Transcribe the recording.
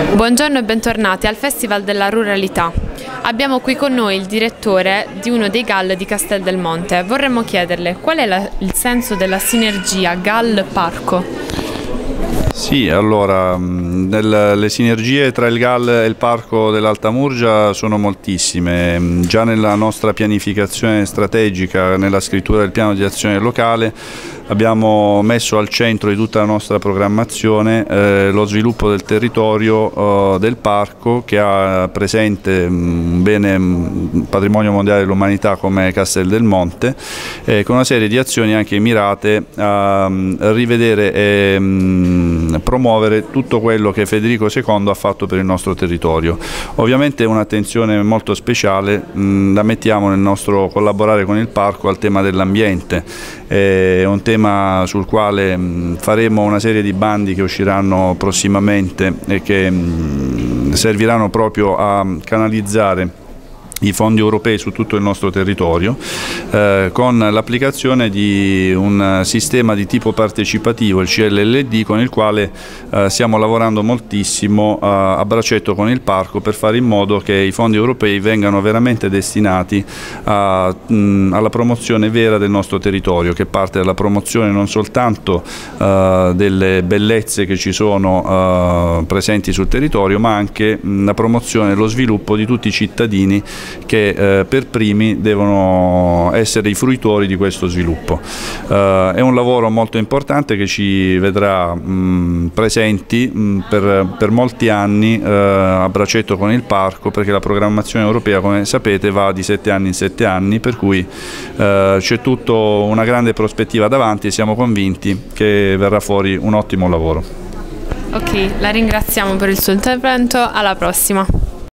Buongiorno e bentornati al Festival della Ruralità. Abbiamo qui con noi il direttore di uno dei GAL di Castel del Monte. Vorremmo chiederle qual è il senso della sinergia GAL-Parco? Sì, allora, le sinergie tra il GAL e il Parco dell'Alta Murgia sono moltissime. Già nella nostra pianificazione strategica, nella scrittura del piano di azione locale, abbiamo messo al centro di tutta la nostra programmazione lo sviluppo del territorio del parco, che ha presente un bene patrimonio mondiale dell'umanità come Castel del Monte, con una serie di azioni anche mirate a rivedere e promuovere tutto quello che Federico II ha fatto per il nostro territorio. Ovviamente un'attenzione molto speciale la mettiamo nel nostro collaborare con il parco al tema dell'ambiente. È un tema sul quale faremo una serie di bandi che usciranno prossimamente e che serviranno proprio a canalizzare i fondi europei su tutto il nostro territorio, con l'applicazione di un sistema di tipo partecipativo, il CLLD, con il quale stiamo lavorando moltissimo a braccetto con il parco per fare in modo che i fondi europei vengano veramente destinati alla promozione vera del nostro territorio, che parte dalla promozione non soltanto delle bellezze che ci sono presenti sul territorio, ma anche la promozione e lo sviluppo di tutti i cittadini che per primi devono essere i fruitori di questo sviluppo. È un lavoro molto importante che ci vedrà presenti per molti anni a braccetto con il parco, perché la programmazione europea, come sapete, va di 7 anni in 7 anni, per cui c'è tutta una grande prospettiva davanti e siamo convinti che verrà fuori un ottimo lavoro. Ok, la ringraziamo per il suo intervento, alla prossima.